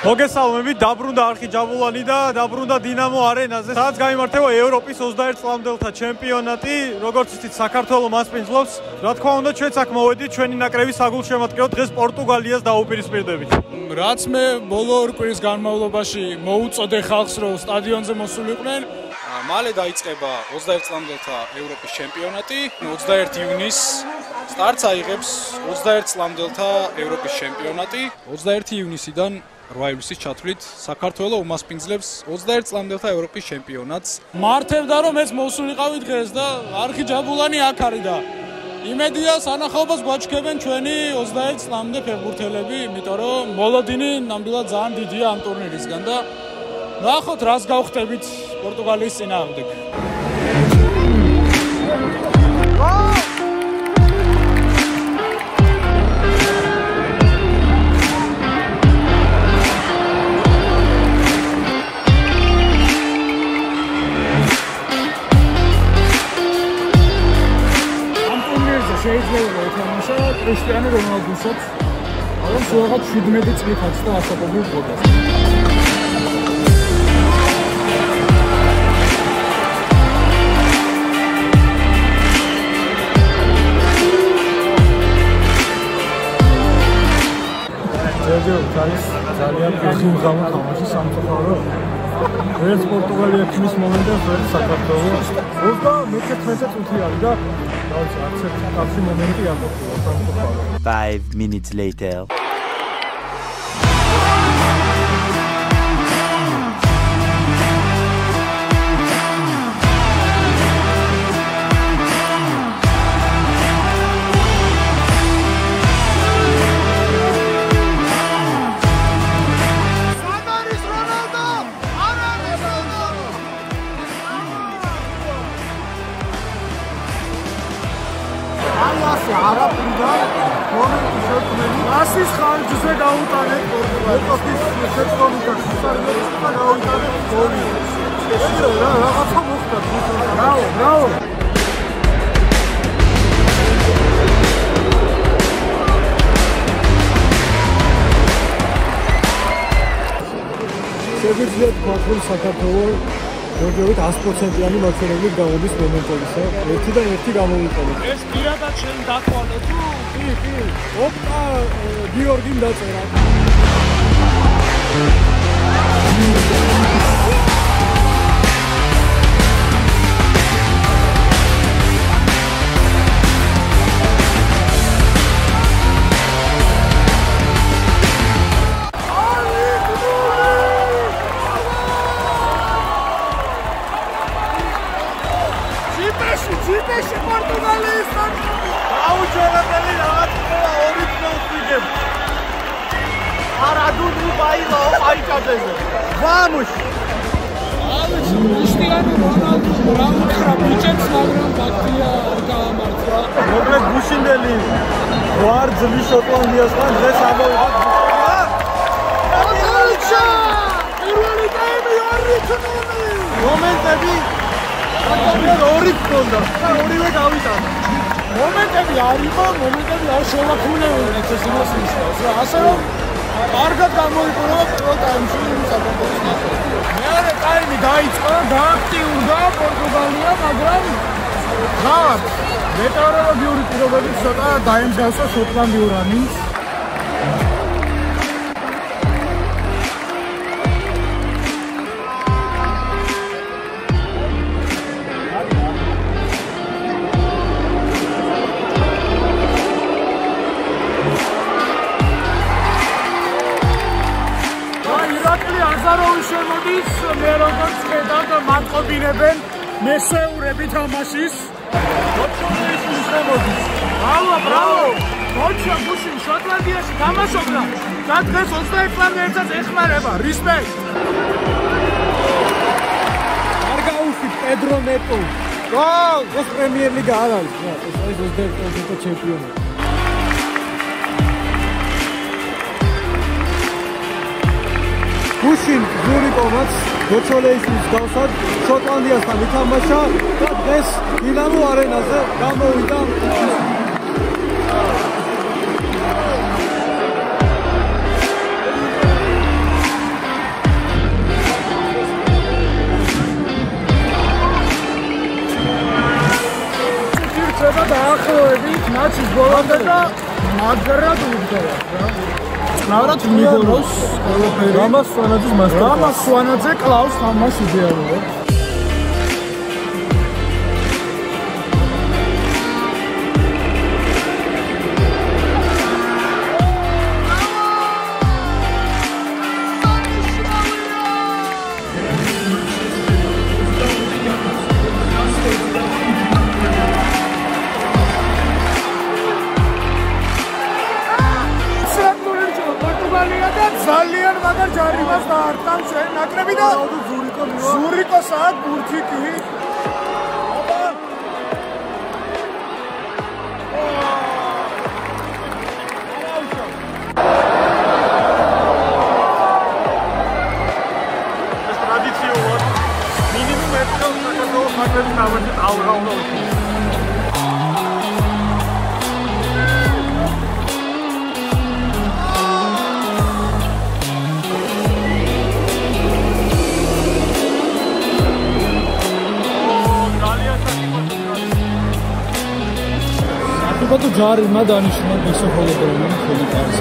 მოგესალმებით, დაბრუნდა არხი ჯაბულანი და დაბრუნდა დინამო არენაზე, სადაც გაიმართება ევროპის 21 წლამდელთა ჩემპიონატი, როგორც იცით, საქართველოს მასპინძლობს. რა თქმა უნდა, ჩვენც აქ მოვედით, ჩვენი ნაკრების საგულშემატკივრად დღეს პორტუგალიას დაუპირისპირდებით. რაც მე ბოლო ორ კვირის განმავლობაში მოუწოდე ხალხს, რომ სტადიონზე მოსულიყვნენ. მალე დაიწყება 21 წლამდელთა ევროპის ჩემპიონატი, 21 იუნის სტარტს აიღებს 21 წლამდელთა ევროპის ჩემპიონატი. 21 ივნისიდან 8 ივლისის ჩათვლით საქართველოს უმასპინძლებს 21 წლამდელთა ევროპის ჩემპიონატს. მართებდა რომ ეს მოსულიყავი დღეს და არხი ჯაბულანი აქ არის და იმედია სანახაობას გვაჩქებენ ჩვენი 21 წლამდე ფეხბურთელები, იმიტომ რომ მოლოდინი ნამდვილად ძალიან დიდია ამ ტურნირისგან და ნახოთ რას გავხდებით პორტუგალიის წინააღმდეგ. შეიძლება ეთამაშა კრისტიანო რონალდუსაც, მაგრამ სულაღაც 17 წლით აცდა ასაკობრივ პოდას. ძალიან გახიმღამა თამაში სამწუხარო. ეს პორტუგალია ქმნის მომენტი და საქართველოს 21 წუთი არის და არც მომენტი არ მოხდა სამწუხარო. 5 minutes later. არაფრიდა მომენტი შექმნილი ასის ხარჯზე გაუტანეთ პორტუგალიას შეწყობილობაში სარგებლობს და გაუტანეთ გოლი. რაღაცა მოხდა. ბრავო. შეგვიძლია თქვათ, რომ საქართველოს მოგივით 100%-იანი მაჩვენებლით გამოდის მომენტებისა. ერთიდან ერთი გამოვიყენოთ. ეს პირადად შენ დათვალე თუ? კი. ოპტა გიორგიმ დაწერა. ჯიპეში პორტუგალიისთან აუჯერებელი რაღაც ორი წელს არადუნი ბაილო აიკაძეზე ვამუშ კრისტიანო რონალდუ რაუნდსა ბიჭებს მაგრამ ბაქტია არ გაამართლა მოკლედ გუშინდელი ვარძლი შოტლანდიასთან დღეს ამოვიღოთ პირველი ტაიმი მომენტები ორი გქონდა და ორივე გავიტანა. მომენტები არ იყო, მომენტები არ შევაქუნევინეთ ეს იმას ნიშნავს რა. ასე რომ კარგად გამოიყურება პირველ ტაიმში საქართველოს ნაკრები. მეორე ტაიმი დაიწყო, დააქტიურდა პორტუგალია, მაგრამ თავად მეტეოროლოგიური პირობებით ცოტა დაემსგავსა შოტლანდიურ ამინს. შემოდის მე როგორც ხედავ მატყობინებენ მესეურები თამაშის გოჩოლის შემოდის ბრავო გოჩა გუშინ შოტლანდიაში თამაშობდა და დღეს 21 წლამდე ერთად ეხმარება რისპექტ არ გაუსვით პედრო ნეტო გოლ ეს პრემიერ ლიგა არ არის ეს 21 წლამდე ჩემპიონი გუშინ ზურიკოვაც გოჩოლეის მსგავსად შოტლანდიასთან ითამაშა და დღეს დინამო არენაზე გამოვიდა კაცის ბოლომდე და მაგრად უგდება რა. ნავრად მიგოროს ყველაფერი. რამას სვანაძის მასტერ. რამას სვანაძე კლავს ამას იდეალურად. ძალიან მაგარ ჯარიმას დაარტყამს ჩვენ ნაკრები და ზურიკოსაა გურთი კი ეს ტრადიციულად მინიმუმ ერთ წელს საქართველოს ნაკრების ნაბაჯი წავლა უნდა უთხრა Batu jari madanișna besofolo probleme felikaris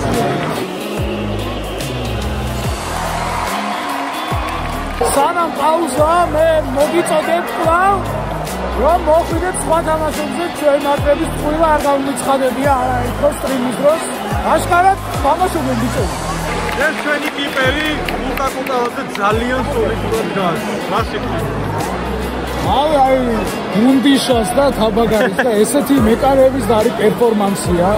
Sanam pauza me mogitsodeb klau რომ მოხვიდეთ სხვა თამაშებზე ჩვენ ნაკრების წყვილა არ გამიცხადებია არა იქო სტრიმის დროს აშკარად თამაშობენ ბიჭები ეს ჩვენი კიპერი ლუკა კუტალაძე ძალიან სოლიდურად გას რას იკეთებს აი გუნდიშას და თაბაგარის და ესეთი მეკარეების და არის პერფორმანსია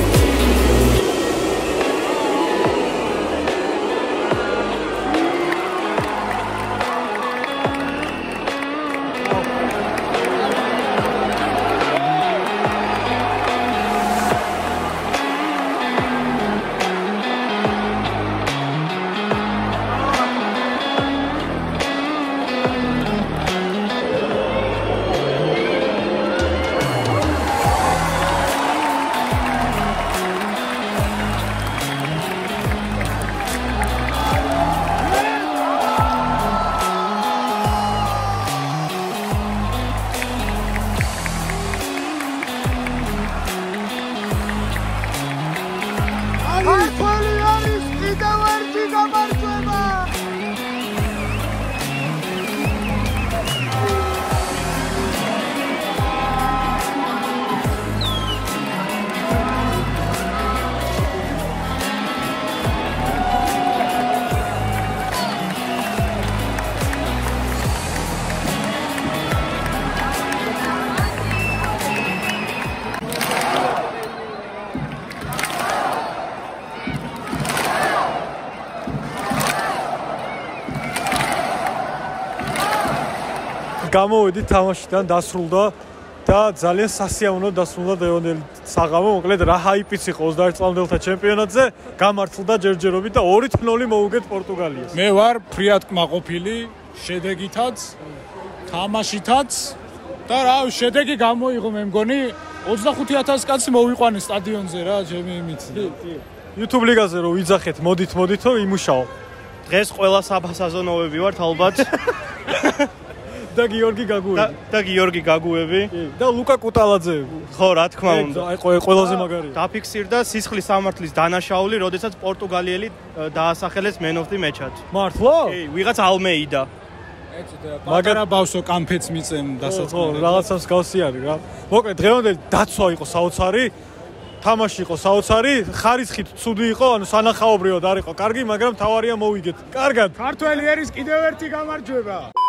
გამოვედით თამაშიდან დასრულდა და ძალიან სასიამოვნო დასრულდა დღევანდელი საღამო. მოკლედ რა ჰაიპიც იყო 21 წლამდელთა ჩემპიონატზე, გამართლდა ჯერჯერობით და 2-0 მოუგეთ პორტუგალიას. მე ვარ ფრიად კმაყოფილი შედეგითაც, თამაშითაც და რა შედეგი გამოიღო მე მგონი 25000 კაცი მოვიყვანე სტადიონზე რა ჩემი იმით. YouTube ლიგაზე რო ვიძახეთ, მოდითო იმუშაო. დღეს ყველა საფასაზონოები ვართ ალბათ. და გიორგი გაგუები და ლუკა კუტალაძე ხო რა თქმა უნდა აი ყველაზე მაგარია დაფიქსირდა სისხლის სამართლის დანაშაული როდესაც პორტუგალიელი დაასახელეს Man of the Match-ად მართლა? კი ვიღაც ალმეიდა მაგარა ბავშვო კამფეთს მიწენ დასაწყისად რაღაცა მსგავსი არის რა მოკლედ დღევანდელი დაცვა იყო საოცარი თამაში იყო საოცარი ხარისხით ცუდი იყო ანუ სანახაობრივად არ იყო კარგი მაგრამ თავარია მოვიგეთ კარგად ქართველი ერის კიდევ ერთი გამარჯვება